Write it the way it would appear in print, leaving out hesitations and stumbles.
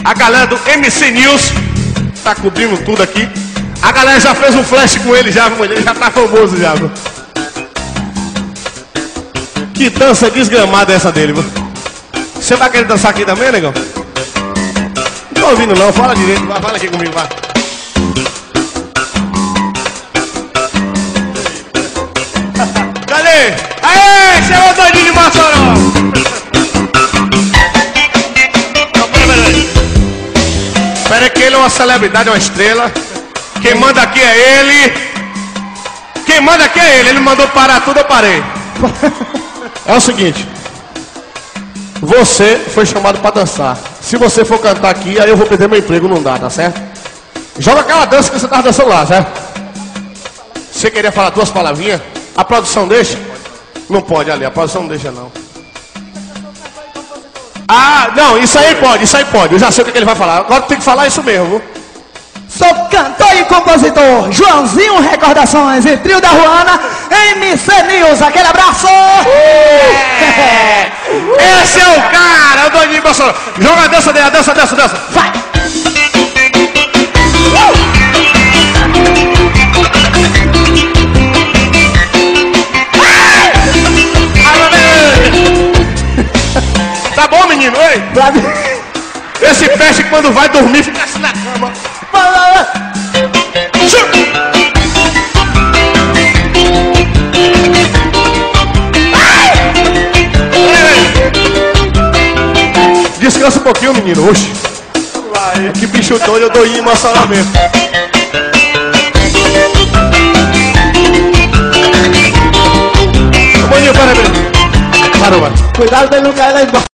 A galera do MC News tá cobrindo tudo aqui. A galera já fez um flash com ele já, ele já tá famoso já, viu? Que dança desgramada é essa dele, viu? Você vai querer dançar aqui também, negão? Não tô ouvindo não, fala direito, fala aqui comigo, vai. Cadê? Aê, chegou o doidinho de Mossoró! Pera que ele é uma celebridade, uma estrela. Quem manda aqui é ele. Quem manda aqui é ele. Ele mandou parar tudo, eu parei. É o seguinte. Você foi chamado pra dançar. Se você for cantar aqui, aí eu vou perder meu emprego, não dá, tá certo? Joga aquela dança que você tava dançando lá, certo? Você queria falar 2 palavrinhas? A produção deixa? Não pode ali, a produção não deixa não. Ah, não, isso aí pode, isso aí pode. Eu já sei o que ele vai falar. Agora tem que falar isso mesmo, viu? Sou cantor e compositor Joãozinho Recordações e trio da Ruana, MC News, aquele abraço! Esse é o cara, o doidinho Bolsonaro. Joga a dança dele, a dança. Vai! Tá bom, menino? Oi? Esse peixe quando vai dormir fica assim na cama. Descansa um pouquinho, menino. Oxi. Que bicho doido, eu dou em Mossoró mesmo. Maninho, para aí. Parou, mano. Cuidado pra ele não cair lá embaixo.